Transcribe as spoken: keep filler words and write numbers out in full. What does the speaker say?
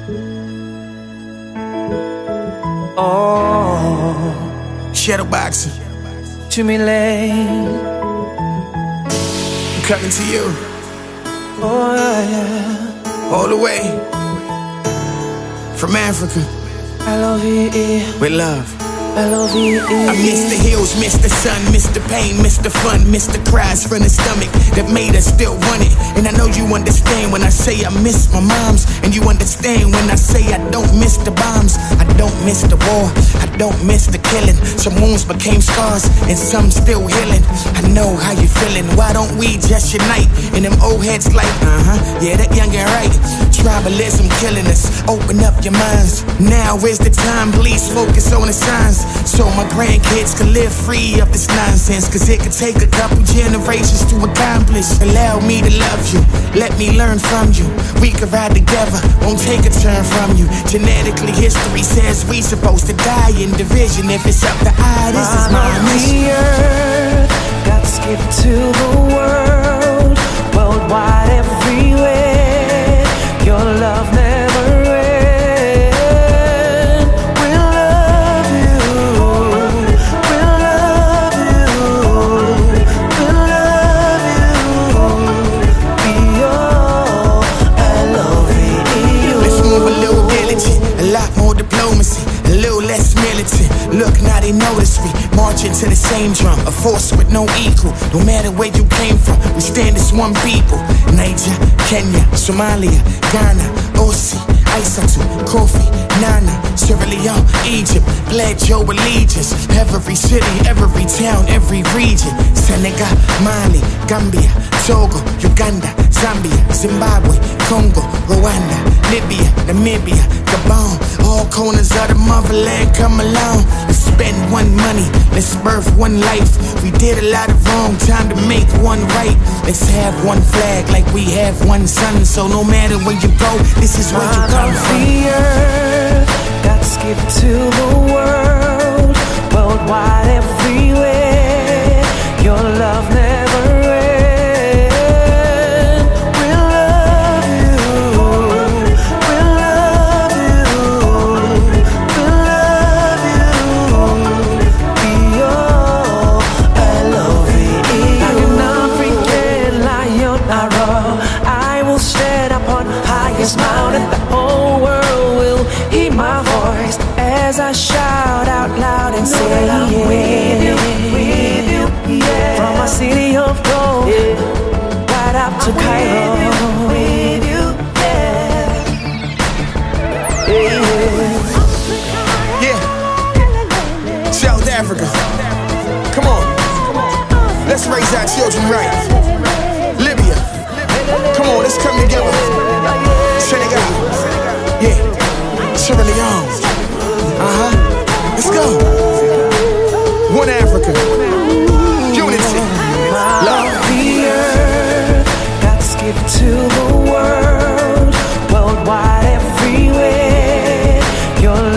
Oh, Shadowboxing, Jimmy Lane. I'm coming to you. Oh yeah, all the way from Africa. L O V E, with love. L O V E. I miss the hills, miss the sun, miss the pain, miss the fun, miss the cries from the stomach that made us still want it. And I know you understand when I say I miss my moms, and you understand when I say I don't miss the bombs. I don't miss the war, I don't miss the killing. Some wounds became scars, and some still healing. I know how you feeling. Why don't we just unite? And them old heads like, uh-huh, yeah, that young and right. Tribalism killing us, open up your minds. Now is the time, please focus on the signs, so my grandkids can live free of this nonsense. Cause it could take a couple generations to accomplish. Allow me to love you, let me learn from you. We can ride together, won't take a turn from you. Genetically, history says we supposed to die in division. If it's up to I, this is my mission. The earth, God's gift to the world, worldwide, everywhere. Your love never ends. We'll love you, we'll love you, we'll love you. Be your L O V E. Let's move a little diligent, a lot more diplomacy, a little less militant. Look, now they notice we marching to the same drum, a force with no equal. No matter where you came from, we stand as one people. Niger, Kenya, Somalia, Ghana, Osi, Isatu, Kofi, Nana, Sierra Leone, Egypt, pledge your allegiance. Every city, every town, every region. Senegal, Mali, Gambia, Togo, Uganda, Zambia, Zimbabwe, Congo, Rwanda, Libya, Namibia, Gabon. All corners of the motherland, come along. Let's spend one money, let's birth one life. We did a lot of wrong, time to make one right. Let's have one flag like we have one sun. So no matter where you go, this is where you come from. The earth, God's gift to the world, worldwide, everywhere. Your love never ends. We'll love you, we'll love you, we'll love you. Be your L O V E. Like an African lion, I roar. I will stand upon highest mountain. The whole world will hear my voice as I shout out loud and say, I'm with you, with you, yeah. From my city of gold, yeah, right up to Cairo, with you, yeah. Yeah, yeah. South Africa, come on, let's raise our children right. Libya, come on, let's come together. Senegal, yeah, Sierra Leone, uh-huh, let's go. One Africa, unity, love. The earth, God's gift to the world, worldwide, everywhere. Your